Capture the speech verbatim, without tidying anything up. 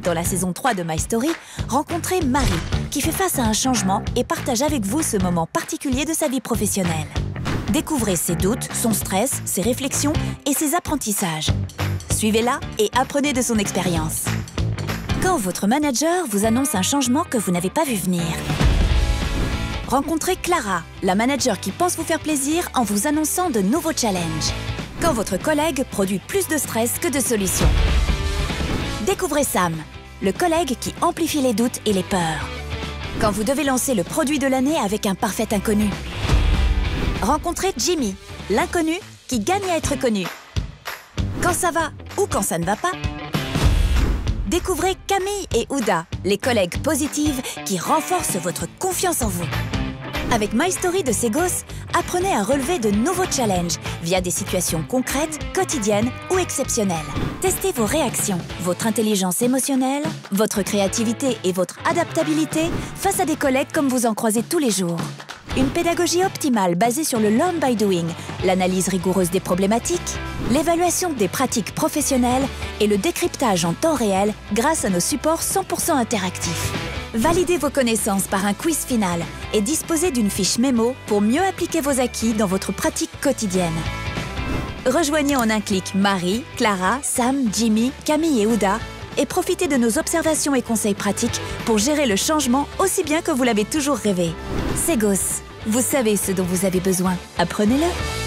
Dans la saison trois de My Story, rencontrez Marie, qui fait face à un changement et partage avec vous ce moment particulier de sa vie professionnelle. Découvrez ses doutes, son stress, ses réflexions et ses apprentissages. Suivez-la et apprenez de son expérience. Quand votre manager vous annonce un changement que vous n'avez pas vu venir. Rencontrez Clara, la manager qui pense vous faire plaisir en vous annonçant de nouveaux challenges. Quand votre collègue produit plus de stress que de solutions. Découvrez Sam, le collègue qui amplifie les doutes et les peurs. Quand vous devez lancer le produit de l'année avec un parfait inconnu. Rencontrez Jimmy, l'inconnu qui gagne à être connu. Quand ça va ou quand ça ne va pas. Découvrez Camille et Ouda, les collègues positives qui renforcent votre confiance en vous. Avec My Story de Segos, apprenez à relever de nouveaux challenges via des situations concrètes, quotidiennes ou exceptionnelles. Testez vos réactions, votre intelligence émotionnelle, votre créativité et votre adaptabilité face à des collègues comme vous en croisez tous les jours. Une pédagogie optimale basée sur le learn by doing, l'analyse rigoureuse des problématiques, l'évaluation des pratiques professionnelles et le décryptage en temps réel grâce à nos supports cent pour cent interactifs. Validez vos connaissances par un quiz final et disposez d'une fiche mémo pour mieux appliquer vos acquis dans votre pratique quotidienne. Rejoignez en un clic Marie, Clara, Sam, Jimmy, Camille et Ouda et profitez de nos observations et conseils pratiques pour gérer le changement aussi bien que vous l'avez toujours rêvé. Segos, vous savez ce dont vous avez besoin. Apprenez-le.